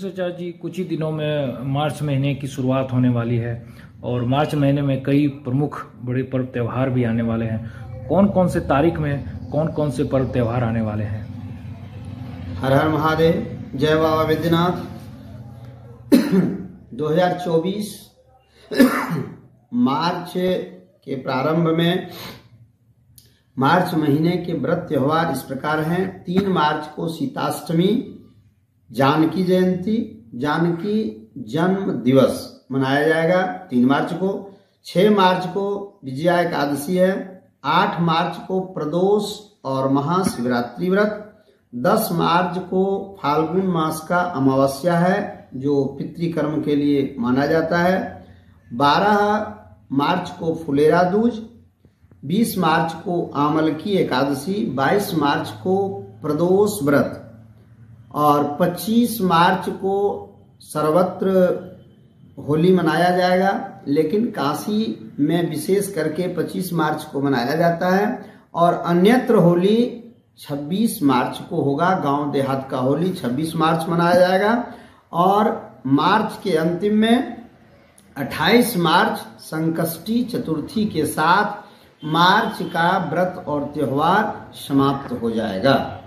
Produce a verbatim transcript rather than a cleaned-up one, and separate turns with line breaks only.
शिष्टाचार्य जी, कुछ ही दिनों में मार्च महीने की शुरुआत होने वाली है और मार्च महीने में कई प्रमुख बड़े पर्व त्यौहार भी आने वाले हैं। कौन कौन से तारीख में कौन कौन से पर्व त्यौहार आने वाले हैं?
हर हर महादेव, जय बाबा वैद्यनाथ। दो हज़ार चौबीस मार्च के प्रारंभ में मार्च महीने के व्रत त्योहार इस प्रकार हैं। तीन मार्च को सीताष्टमी, जानकी जयंती, जानकी जन्म दिवस मनाया जाएगा तीन मार्च को। छह मार्च को विजया एकादशी है। आठ मार्च को प्रदोष और महाशिवरात्रि व्रत। दस मार्च को फाल्गुन मास का अमावस्या है जो पितृकर्म के लिए माना जाता है। बारह मार्च को फुलेरा दूज। बीस मार्च को आमलकी एकादशी। बाईस मार्च को प्रदोष व्रत और पच्चीस मार्च को सर्वत्र होली मनाया जाएगा, लेकिन काशी में विशेष करके पच्चीस मार्च को मनाया जाता है और अन्यत्र होली छब्बीस मार्च को होगा। गांव देहात का होली छब्बीस मार्च मनाया जाएगा और मार्च के अंतिम में अट्ठाईस मार्च संकष्टी चतुर्थी के साथ मार्च का व्रत और त्योहार समाप्त हो जाएगा।